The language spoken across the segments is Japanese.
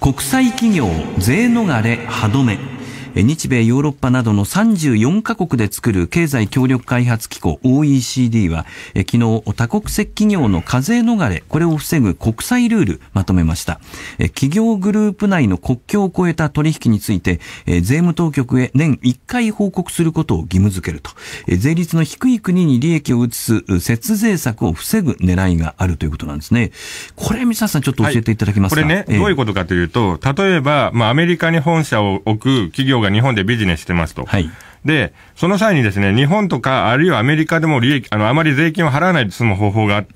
国際企業税逃れ歯止め。日米ヨーロッパなどの34カ国で作る経済協力開発機構 OECD は昨日多国籍企業の課税逃れこれを防ぐ国際ルールまとめました。企業グループ内の国境を越えた取引について税務当局へ年1回報告することを義務付けると、税率の低い国に利益を移す節税策を防ぐ狙いがあるということなんですね。これ三沢さんちょっと教えていただけますか。 これね、どういうことかというと、例えばアメリカに本社を置く企業が日本でビジネスしてますと。 はい。 で、その際にですね、日本とか、あるいはアメリカでもあまり税金を払わないで済む方法があって、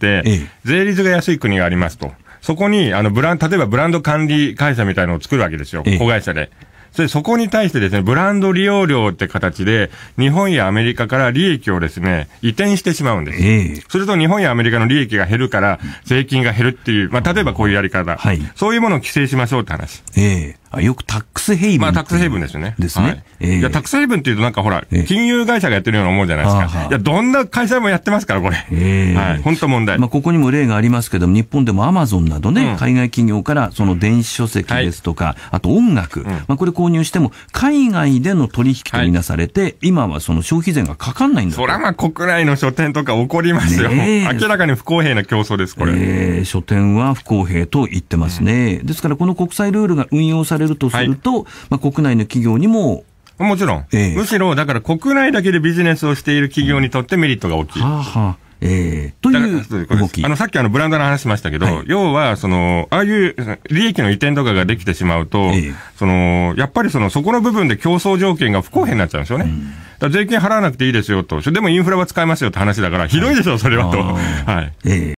税率が安い国がありますと。そこに、例えばブランド管理会社みたいなのを作るわけですよ。子会社で。そこに対してですね、ブランド利用料って形で、日本やアメリカから利益をですね、移転してしまうんです。すると日本やアメリカの利益が減るから、税金が減るっていう、例えばこういうやり方。はい。そういうものを規制しましょうって話。 よくタックスヘイブン。 タックスヘイブンですよね。 ですね。 いや、タックスヘイブンっていうとなんかほら、金融会社がやってるような思うじゃないですか。いや、どんな会社もやってますから、これ。はい。本当問題。 ここにも例がありますけども、日本でもアマゾンなどね、海外企業からその電子書籍ですとか、あと音楽。これ購入しても、海外での取引とみなされて、今はその消費税がかかんないんだと。 そら国内の書店とか起こりますよ。明らかに不公平な競争です、これ。 書店は不公平と言ってますね。ですから、この国際ルールが運用されるとすると、国内の企業にも、 もちろん。むしろ、だから国内だけでビジネスをしている企業にとってメリットが大きい。 という動き。 さっきブランドの話しましたけど、要は、ああいう利益の移転とかができてしまうと、やっぱりそこの部分で競争条件が不公平になっちゃうんですよね。税金払わなくていいですよと。でもインフラは使えますよって話だから、ひどいでしょ、それはと。はい。